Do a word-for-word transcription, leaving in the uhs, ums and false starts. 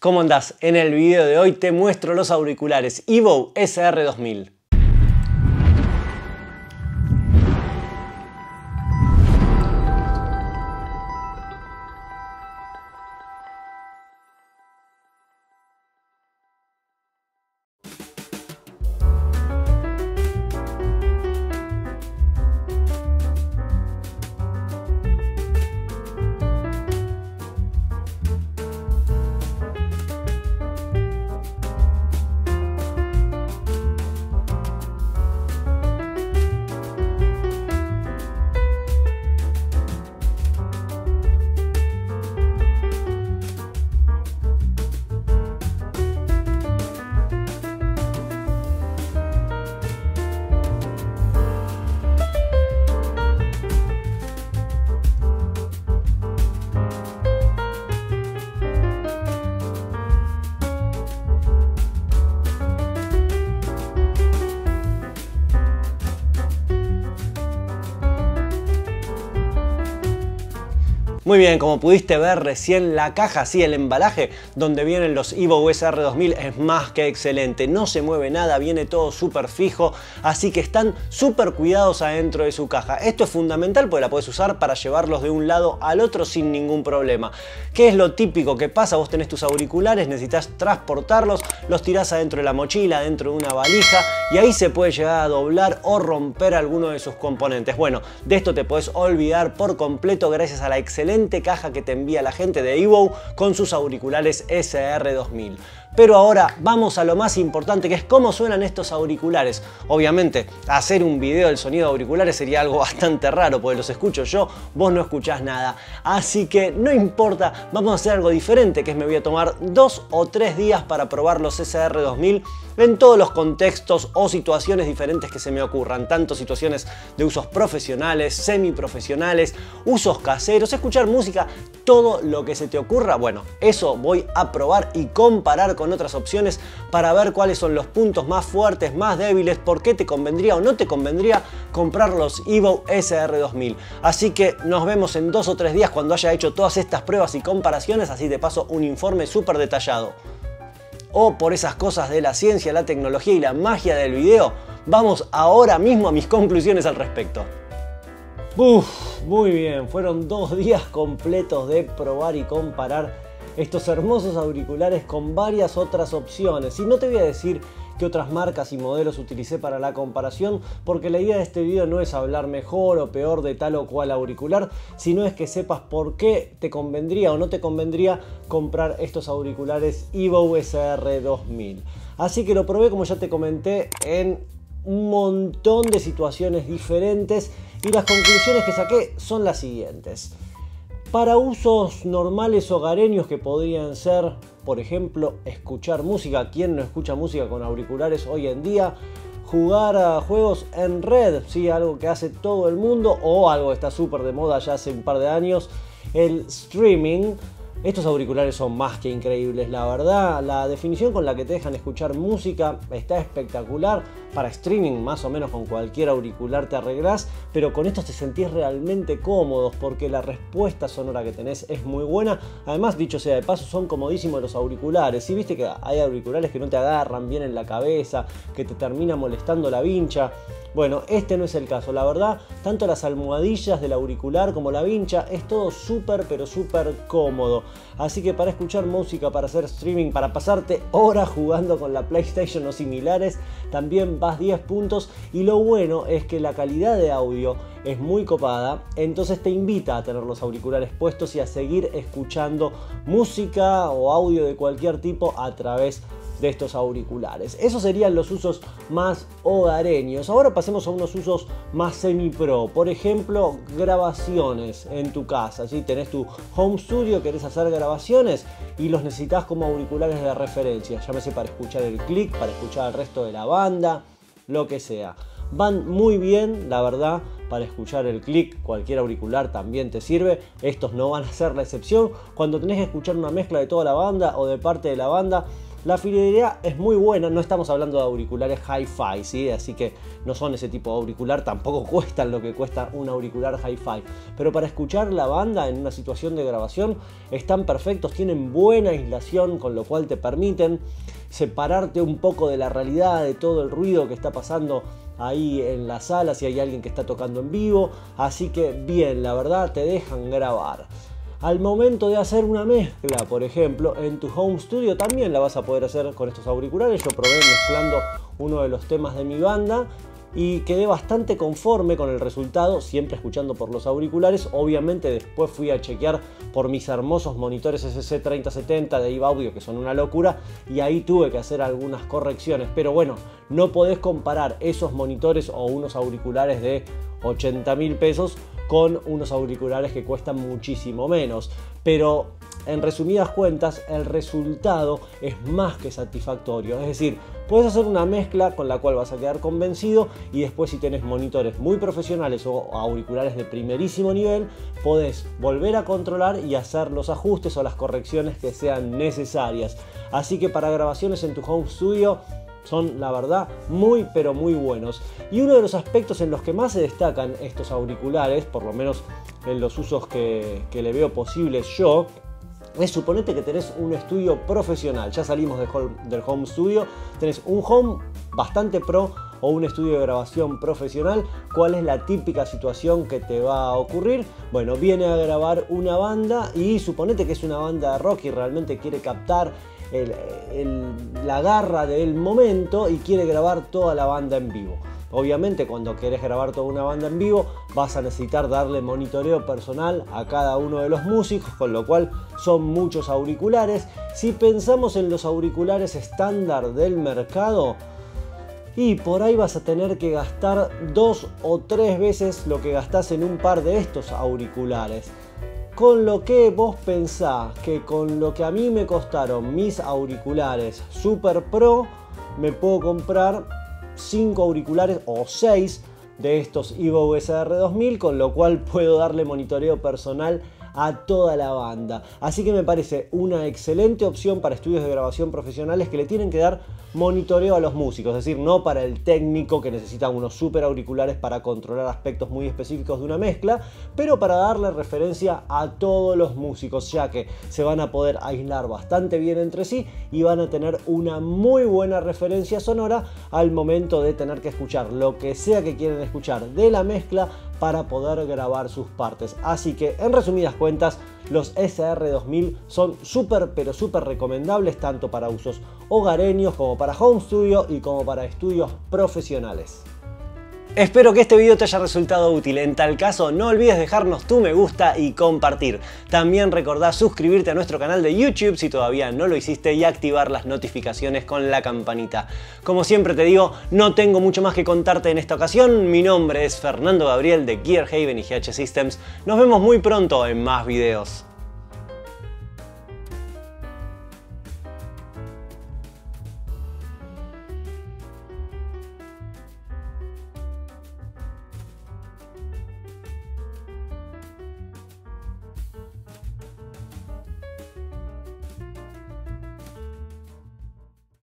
¿Cómo andás? En el video de hoy te muestro los auriculares Evo S R dos mil. Muy bien, como pudiste ver recién, la caja, sí, el embalaje donde vienen los Evo S R dos mil es más que excelente. No se mueve nada, viene todo súper fijo, así que están súper cuidados adentro de su caja. Esto es fundamental porque la puedes usar para llevarlos de un lado al otro sin ningún problema. ¿Qué es lo típico que pasa? Vos tenés tus auriculares, necesitas transportarlos, los tirás adentro de la mochila, dentro de una valija y ahí se puede llegar a doblar o romper alguno de sus componentes. Bueno, de esto te podés olvidar por completo gracias a la excelente caja que te envía la gente de Evo con sus auriculares S R dos mil. Pero ahora vamos a lo más importante, que es cómo suenan estos auriculares. Obviamente, hacer un video del sonido de auriculares sería algo bastante raro, porque los escucho yo, vos no escuchás nada. Así que no importa, vamos a hacer algo diferente, que es me voy a tomar dos o tres días para probar los S R dos mil en todos los contextos o situaciones diferentes que se me ocurran. Tanto situaciones de usos profesionales, semiprofesionales, usos caseros, escuchar música, todo lo que se te ocurra. Bueno, eso voy a probar y comparar con otras opciones para ver cuáles son los puntos más fuertes, más débiles, por qué te convendría o no te convendría comprar los Evo S R dos mil. Así que nos vemos en dos o tres días cuando haya hecho todas estas pruebas y comparaciones, así te paso un informe súper detallado. O por esas cosas de la ciencia, la tecnología y la magia del video, vamos ahora mismo a mis conclusiones al respecto. Uf, muy bien, fueron dos días completos de probar y comparar estos hermosos auriculares con varias otras opciones. Y no te voy a decir qué otras marcas y modelos utilicé para la comparación, porque la idea de este video no es hablar mejor o peor de tal o cual auricular, sino es que sepas por qué te convendría o no te convendría comprar estos auriculares Evo S R dos mil. Así que lo probé, como ya te comenté, en un montón de situaciones diferentes y las conclusiones que saqué son las siguientes. Para usos normales hogareños que podrían ser, por ejemplo, escuchar música. ¿Quién no escucha música con auriculares hoy en día? Jugar a juegos en red, ¿sí? Algo que hace todo el mundo, o algo que está súper de moda ya hace un par de años, el streaming. Estos auriculares son más que increíbles, la verdad. La definición con la que te dejan escuchar música está espectacular. Para streaming, más o menos con cualquier auricular te arreglás, pero con estos te sentís realmente cómodos porque la respuesta sonora que tenés es muy buena. Además, dicho sea de paso, son comodísimos los auriculares. ¿Sí? Viste que hay auriculares que no te agarran bien en la cabeza, que te termina molestando la vincha. Bueno, este no es el caso, la verdad. Tanto las almohadillas del auricular como la vincha es todo súper pero súper cómodo. Así que para escuchar música, para hacer streaming, para pasarte horas jugando con la PlayStation o similares, también vas diez puntos. Y lo bueno es que la calidad de audio es muy copada, entonces te invita a tener los auriculares puestos y a seguir escuchando música o audio de cualquier tipo a través de estos auriculares. Esos serían los usos más hogareños. Ahora pasemos a unos usos más semi-pro. Por ejemplo, grabaciones en tu casa. ¿Sí? Tenés tu home studio, querés hacer grabaciones y los necesitas como auriculares de referencia. Llámese para escuchar el click, para escuchar al resto de la banda, lo que sea. Van muy bien, la verdad, para escuchar el click. Cualquier auricular también te sirve. Estos no van a ser la excepción. Cuando tenés que escuchar una mezcla de toda la banda o de parte de la banda, La fidelidad es muy buena, no estamos hablando de auriculares hi-fi, ¿sí? Así que no son ese tipo de auricular, tampoco cuestan lo que cuesta un auricular hi-fi. Pero para escuchar la banda en una situación de grabación están perfectos, tienen buena aislación, con lo cual te permiten separarte un poco de la realidad, de todo el ruido que está pasando ahí en la sala, si hay alguien que está tocando en vivo. Así que bien, la verdad te dejan grabar. Al momento de hacer una mezcla, por ejemplo, en tu home studio también la vas a poder hacer con estos auriculares. Yo probé mezclando uno de los temas de mi banda y quedé bastante conforme con el resultado, siempre escuchando por los auriculares. Obviamente después fui a chequear por mis hermosos monitores S C treinta setenta de Eve Audio, que son una locura, y ahí tuve que hacer algunas correcciones. Pero bueno, no podés comparar esos monitores o unos auriculares de ochenta mil pesos con unos auriculares que cuestan muchísimo menos. Pero en resumidas cuentas, el resultado es más que satisfactorio. Es decir, puedes hacer una mezcla con la cual vas a quedar convencido, y después, si tenés monitores muy profesionales o auriculares de primerísimo nivel, podés volver a controlar y hacer los ajustes o las correcciones que sean necesarias. Así que para grabaciones en tu home studio son, la verdad, muy pero muy buenos. Y uno de los aspectos en los que más se destacan estos auriculares, por lo menos en los usos que, que le veo posibles yo, es, suponete que tenés un estudio profesional. Ya salimos de home, del home studio, tenés un home bastante pro o un estudio de grabación profesional. ¿Cuál es la típica situación que te va a ocurrir? Bueno, viene a grabar una banda y suponete que es una banda de rock y realmente quiere captar el, el, la garra del momento y quiere grabar toda la banda en vivo. Obviamente, cuando querés grabar toda una banda en vivo, vas a necesitar darle monitoreo personal a cada uno de los músicos, con lo cual son muchos auriculares. Si pensamos en los auriculares estándar del mercado, y por ahí vas a tener que gastar dos o tres veces lo que gastás en un par de estos auriculares. Con lo que vos pensás que con lo que a mí me costaron mis auriculares Super Pro, me puedo comprar cinco auriculares o seis de estos Evo S R dos mil, con lo cual puedo darle monitoreo personal a toda la banda. Así que me parece una excelente opción para estudios de grabación profesionales que le tienen que dar monitoreo a los músicos, es decir, no para el técnico que necesita unos super auriculares para controlar aspectos muy específicos de una mezcla, pero para darle referencia a todos los músicos, ya que se van a poder aislar bastante bien entre sí y van a tener una muy buena referencia sonora al momento de tener que escuchar lo que sea que quieren escuchar de la mezcla para poder grabar sus partes. Así que, en resumidas cuentas, los S R dos mil son súper pero súper recomendables, tanto para usos hogareños como para home studio y como para estudios profesionales. Espero que este video te haya resultado útil. En tal caso, no olvides dejarnos tu me gusta y compartir. También recordá suscribirte a nuestro canal de YouTube si todavía no lo hiciste y activar las notificaciones con la campanita. Como siempre te digo, no tengo mucho más que contarte en esta ocasión. Mi nombre es Fernando Gabriel de Gear Haven y G H Systems. Nos vemos muy pronto en más videos.